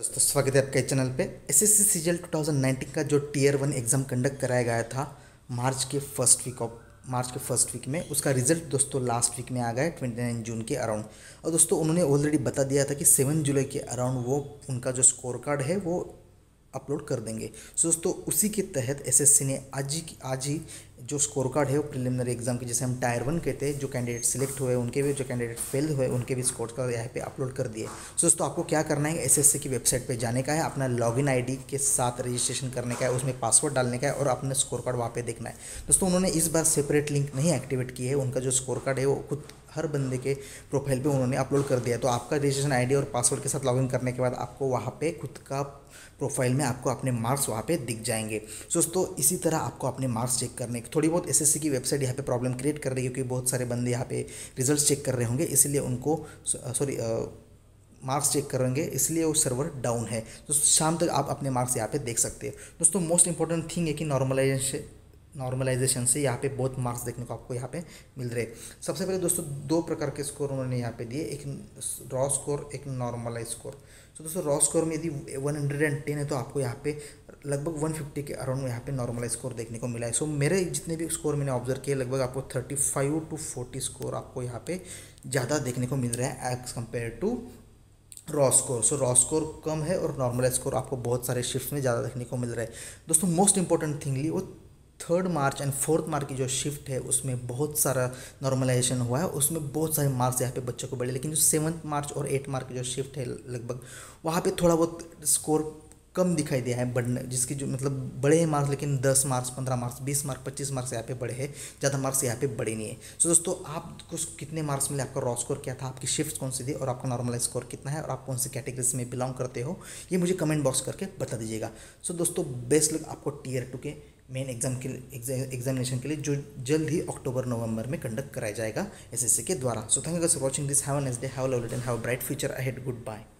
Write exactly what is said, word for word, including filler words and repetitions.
तो स्वागत है आपके चैनल पे। SSC CGL two thousand nineteen का जो टीयर वन एग्ज़ाम कंडक्ट कराया गया था मार्च के फर्स्ट वीक ऑफ मार्च के फर्स्ट वीक में, उसका रिजल्ट दोस्तों लास्ट वीक में आ गया है ट्वेंटी नाइन जून के अराउंड। और दोस्तों उन्होंने ऑलरेडी बता दिया था कि सेवन जुलाई के अराउंड वो उनका जो स्कोर कार्ड है वो अपलोड कर देंगे। सो दोस्तों उसी के तहत एसएससी ने आज ही आज ही जो स्कोर कार्ड है वो प्रिलिमिनरी एग्जाम के, जैसे हम टायर वन कहते हैं, जो कैंडिडेट सिलेक्ट हुए उनके भी, जो कैंडिडेट फेल हुए उनके भी स्कोर कार्ड यहाँ पे अपलोड कर दिए। सो दोस्तों आपको क्या करना है, एसएससी की वेबसाइट पे जाने का है, अपना लॉगिन आईडी के साथ रजिस्ट्रेशन करने का है, उसमें पासवर्ड डालने का है और अपने स्कोर कार्ड वहाँ पे देखना है। दोस्तों उन्होंने इस बार सेपरेट लिंक नहीं एक्टिवेट की है, उनका जो स्कोर कार्ड है वो खुद हर बंदे के प्रोफाइल पे उन्होंने अपलोड कर दिया है। तो आपका रजिस्ट्रेशन आईडी और पासवर्ड के साथ लॉगिन करने के बाद आपको वहाँ पे खुद का प्रोफाइल में आपको अपने मार्क्स वहाँ पे दिख जाएंगे। सो दोस्तों इसी तरह आपको अपने मार्क्स चेक करने की थोड़ी बहुत एसएससी की वेबसाइट यहाँ पे प्रॉब्लम क्रिएट कर रही है, क्योंकि बहुत सारे बंदे यहाँ पे रिजल्ट्स चेक कर रहे होंगे, इसलिए उनको सॉरी मार्क्स चेक करेंगे, इसलिए वो सर्वर डाउन है। तो शाम तक आप अपने मार्क्स यहाँ पे देख सकते हैं। दोस्तों मोस्ट इंपॉर्टेंट थिंग है कि नॉर्मलाइजेशन नॉर्मलाइजेशन से यहाँ पे बहुत मार्क्स देखने को आपको यहाँ पे मिल रहे हैं। सबसे पहले दोस्तों दो प्रकार के स्कोर उन्होंने यहाँ पे दिए, एक रॉ स्कोर, एक नॉर्मलाइज स्कोर। तो दोस्तों रॉ स्कोर में यदि वन हंड्रेड टेन है तो आपको यहाँ पे लगभग वन फिफ्टी के अराउंड में यहाँ पे नॉर्मलाइज स्कोर देखने को मिला है। सो मेरे जितने भी स्कोर मैंने ऑब्जर्व किए लगभग आपको thirty five to forty score आपको यहाँ पे ज़्यादा देखने को मिल रहा है as compare to raw score. So raw score कम है और नॉर्मलाइज स्कोर आपको बहुत सारे शिफ्ट में ज़्यादा देखने को मिल रहा है। दोस्तों मोस्ट इंपॉर्टेंट थिंगली वो third March and fourth March की जो शिफ्ट है उसमें बहुत सारा नॉर्मलाइजेशन हुआ है, उसमें बहुत सारे मार्क्स यहाँ पे बच्चों को बढ़े, लेकिन जो सेवन्थ मार्च और एट मार्च की जो शिफ्ट है लगभग वहाँ पे थोड़ा बहुत स्कोर कम दिखाई दिया है बढ़ने, जिसकी जो मतलब बड़े हैं मार्क्स, लेकिन दस मार्क्स, पंद्रह मार्क्स, बीस मार्क्स, पच्चीस मार्क्स यहाँ पे बढ़े हैं, ज़्यादा मार्क्स यहाँ पे बढ़े नहीं है। सो दोस्तों आपको कितने मार्क्स मिले, आपका रॉ स्कोर क्या था, आपकी शिफ्ट कौन सी थी और आपका नॉर्मलाइज स्कोर कितना है और आप कौन सी कैटेगरीज में बिलोंग करते हो, ये मुझे कमेंट बॉक्स करके बता दीजिएगा। सो दोस्तों बेस्ट लक आपको टीयर टू के मेन एग्जाम के लिए एग्जामिनेशन के लिए, जो जल्द ही अक्टूबर नवंबर में कंडक्ट कराया जाएगा एसएससी के द्वारा। So thank you for watching this. Have a nice day, have a lovely day, have a bright future ahead. Good bye.